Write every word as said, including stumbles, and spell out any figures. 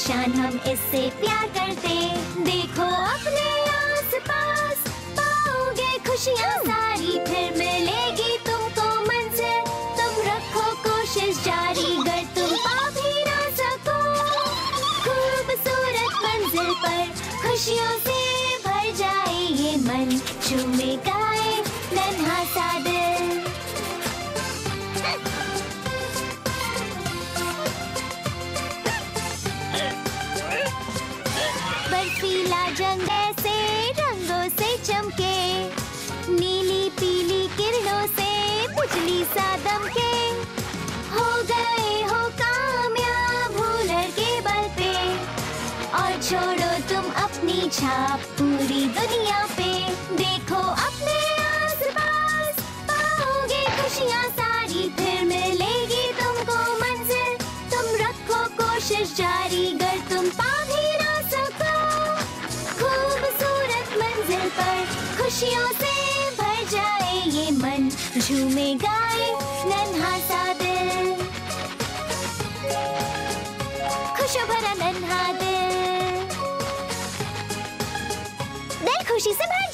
परेशान हम इससे प्यार करते। देखो अपने आस-पास, पाओगे खुशियाँ सारी, फिर मिलेगी तुमको मंजिल। तुम रखो कोशिश जारी, गर तुम पा भी ना सको खूबसूरत मंजिल पर, खुशियों से भर जाए ये मन, झूमे गाए नन्हा सा दिल। बर्फीला जंग ऐसे रंगों से चमके, नीली पीली किरणों से बिजली सा दमके। हो गए हो कामयाब हुनर के बल पे, और छोड़ो तुम अपनी छाप पूरी दुनिया पे। देखो अपने आस-पास, पाओगे खुशियाँ सारी, फिर मिलेगी तुमको मंजिल। तुम रखो कोशिश जारी, गर तुम पा भी ना सको खूबसूरत मंजिल पर, खुशियों से भर जाए ये मन, झूमे गाए नन्हा सा दिल। खुशियों भरा नन्हा दिल, दिल खुशी से भर